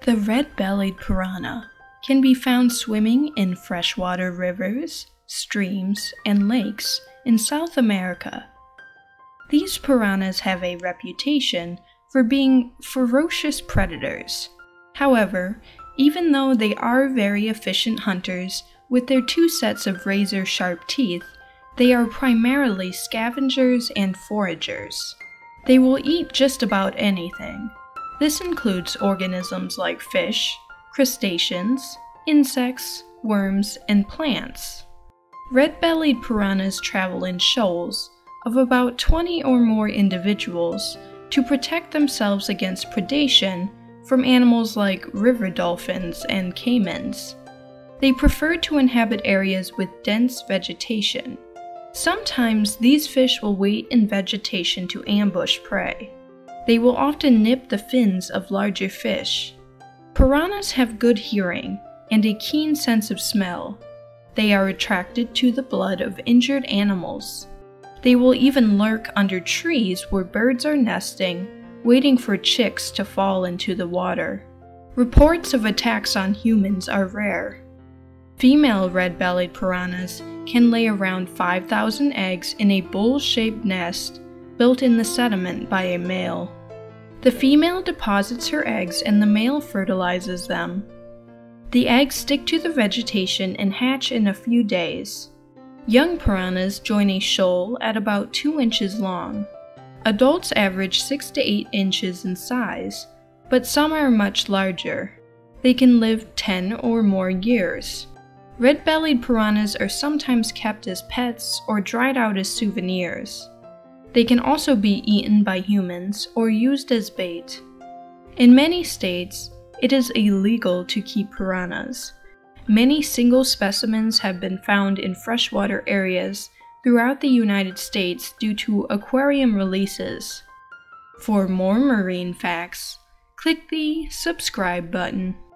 The red-bellied piranha can be found swimming in freshwater rivers, streams, and lakes in South America. These piranhas have a reputation for being ferocious predators. However, even though they are very efficient hunters with their two sets of razor-sharp teeth, they are primarily scavengers and foragers. They will eat just about anything. This includes organisms like fish, crustaceans, insects, worms, and plants. Red-bellied piranhas travel in shoals of about 20 or more individuals to protect themselves against predation from animals like river dolphins and caimans. They prefer to inhabit areas with dense vegetation. Sometimes these fish will wait in vegetation to ambush prey. They will often nip the fins of larger fish. Piranhas have good hearing and a keen sense of smell. They are attracted to the blood of injured animals. They will even lurk under trees where birds are nesting, waiting for chicks to fall into the water. Reports of attacks on humans are rare. Female red-bellied piranhas can lay around 5,000 eggs in a bowl-shaped nest built in the sediment by a male. The female deposits her eggs and the male fertilizes them. The eggs stick to the vegetation and hatch in a few days. Young piranhas join a shoal at about 2 inches long. Adults average 6 to 8 inches in size, but some are much larger. They can live 10 or more years. Red-bellied piranhas are sometimes kept as pets or dried out as souvenirs. They can also be eaten by humans or used as bait. In many states, it is illegal to keep piranhas. Many single specimens have been found in freshwater areas throughout the United States due to aquarium releases. For more marine facts, click the subscribe button.